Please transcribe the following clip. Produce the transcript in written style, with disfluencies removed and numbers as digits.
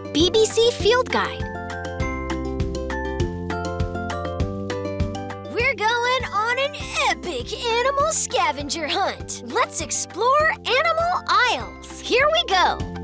BBC Field Guide. We're going on an epic animal scavenger hunt. Let's explore animal aisles. Here we go.